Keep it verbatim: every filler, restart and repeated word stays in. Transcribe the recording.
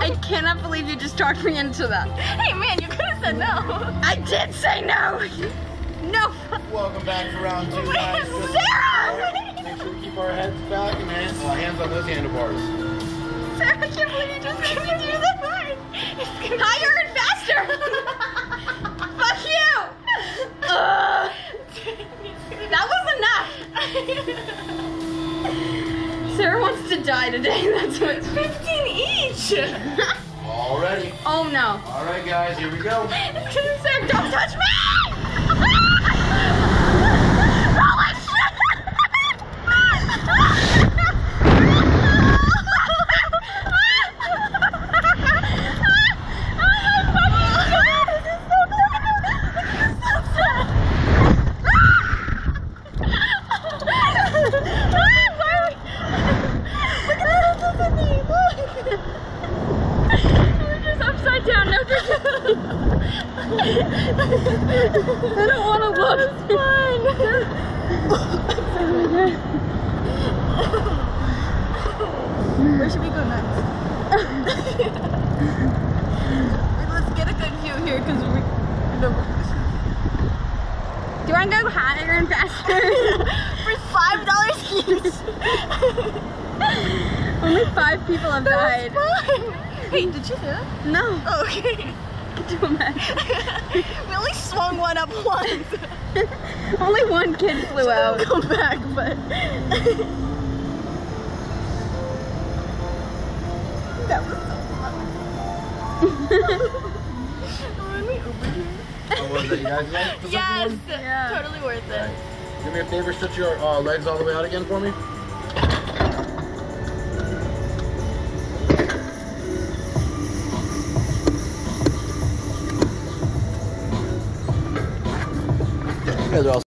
I cannot believe you just talked me into that. Hey man, you could have said no. I did say no. No. Welcome back to round two, Wait, guys. Sarah! Make sure we keep our heads back and hands, uh, hands on those handlebars. Sarah, I can't believe you just made me do that. Higher and faster. Fuck you. Ugh. That was enough. Sarah wants to die today. That's what. fifteen each. Already. Oh no. All right, guys, here we go. Sarah, don't touch me. Holy shit. I don't want to look. It's fun. Where should we go next? Let's get a good view here because we. No. Do you want to go higher and faster? For five dollars each. Only five people have died. Hey, did you hear that? No. Oh, okay. Do a match. We only swung one up once. Only one kid flew out. Come back, but that was so fun. When we Uber here. Oh, was it, you guys like the Yes, second one? Yeah. totally worth it. Right. Do me a favor, stretch your uh, legs all the way out again for me. You guys are all